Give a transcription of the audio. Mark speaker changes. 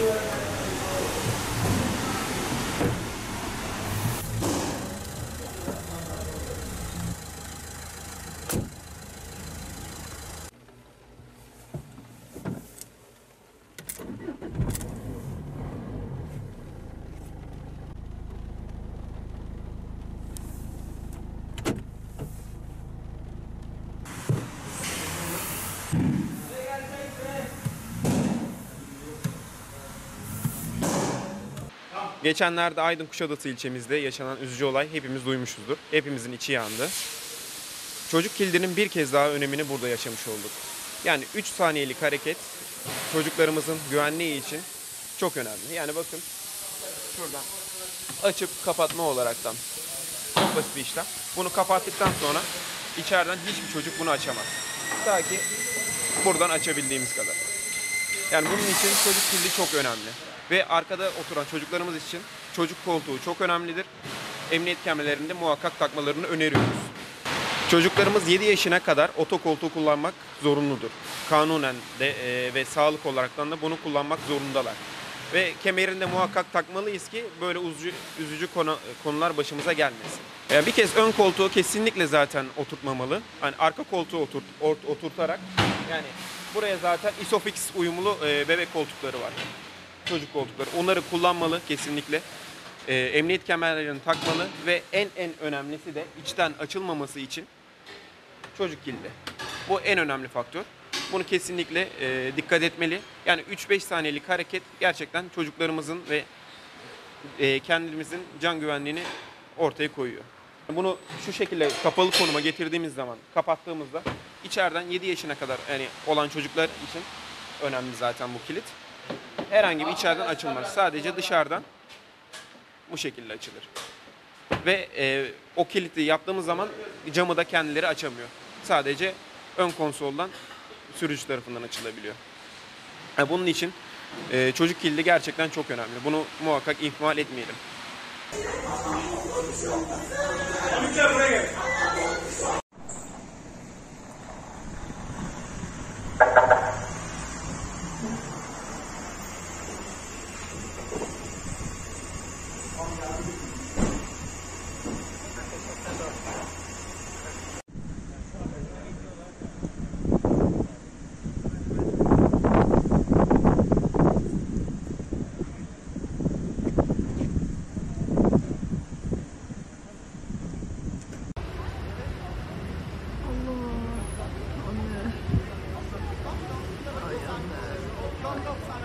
Speaker 1: Geçenlerde Aydın Kuşadası ilçemizde yaşanan üzücü olay hepimiz duymuşuzdur. Hepimizin içi yandı. Çocuk kilidinin bir kez daha önemini burada yaşamış olduk. Yani 3 saniyelik hareket çocuklarımızın güvenliği için çok önemli. Yani bakın şuradan açıp kapatma olaraktan çok basit bir işlem. Bunu kapattıktan sonra içeriden hiçbir çocuk bunu açamaz. Ta ki buradan açabildiğimiz kadar. Yani bunun için çocuk kilidi çok önemli. Ve arkada oturan çocuklarımız için çocuk koltuğu çok önemlidir. Emniyet kemerlerinde muhakkak takmalarını öneriyoruz. Çocuklarımız 7 yaşına kadar otokoltuğu kullanmak zorunludur. Kanunen de ve sağlık olaraktan da bunu kullanmak zorundalar. Ve kemerinde muhakkak takmalıyız ki böyle üzücü konular başımıza gelmesin. Yani bir kez ön koltuğu kesinlikle zaten oturtmamalı. Hani arka koltuğu oturtarak, yani buraya zaten Isofix uyumlu bebek koltukları var. Çocuk koltukları. Onları kullanmalı kesinlikle. Emniyet kemerlerini takmalı ve en önemlisi de içten açılmaması için çocuk kilidi. Bu en önemli faktör. Bunu kesinlikle dikkat etmeli. Yani 3-5 saniyelik hareket gerçekten çocuklarımızın ve kendimizin can güvenliğini ortaya koyuyor. Bunu şu şekilde kapalı konuma getirdiğimiz zaman, kapattığımızda içeriden 7 yaşına kadar yani olan çocuklar için önemli zaten bu kilit. Herhangi bir içeriden açılmaz. Sadece dışarıdan bu şekilde açılır. Ve o kilidi yaptığımız zaman camı da kendileri açamıyor. Sadece ön konsoldan sürücü tarafından açılabiliyor. Bunun için çocuk kilidi gerçekten çok önemli. Bunu muhakkak ihmal etmeyelim.
Speaker 2: Anne. Ay anne.